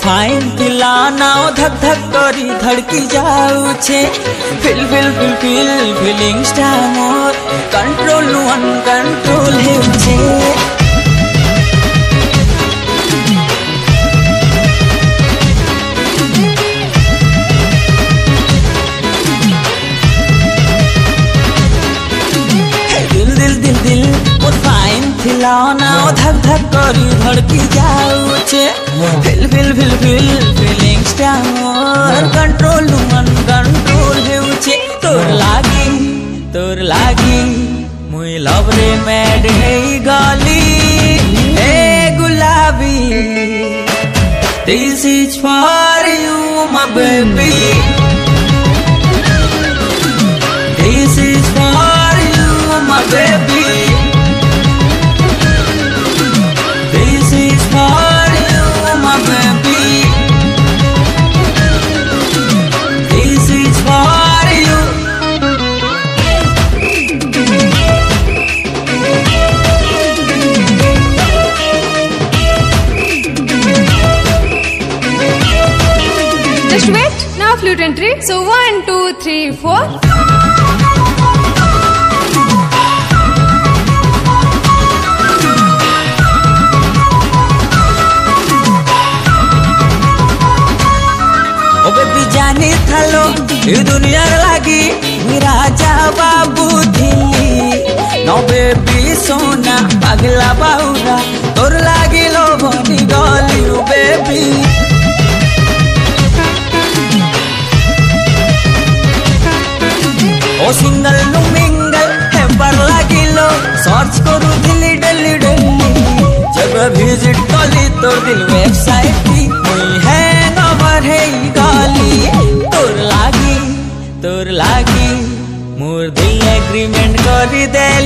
Fine पिला नाओ धक धक करी धड़की जाऊ छे feel feel feel feel feelings टा मोर कंट्रोल अनकंट्रोल हेउ छे खिलौना धक धक करी धड़की जाऊ छे feel feel feel feel feelings टा मोर कंट्रोल अनकंट्रोल हेउ छे तोर लागी मुई लव रे मैड हेई गली ए गुलाबी this is for you my baby this is for you my baby Just wait. Now flute entry. So 1, 2, 3, 4. ओ बेबी जाने थालो ये दुनिया लागी मेरा राजा बाबू दिल्ली नो बेबी सोना पगला बाउरा तोर लागी लो बनी गली ओ बेबी ओ सिंगल नु मिंगल है पर लागिलो सर्च करू दिल्ली दिल्ली दिल्ली जब विजिट कली तोर दिल वेबसाइट की मुई हैंग ओवर है गाली तोर लागी मोर दिल एग्रीमेंट करी दे